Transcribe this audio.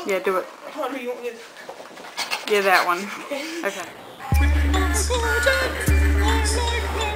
Yeah, do it. What one do you want with? Yeah, that one. Okay.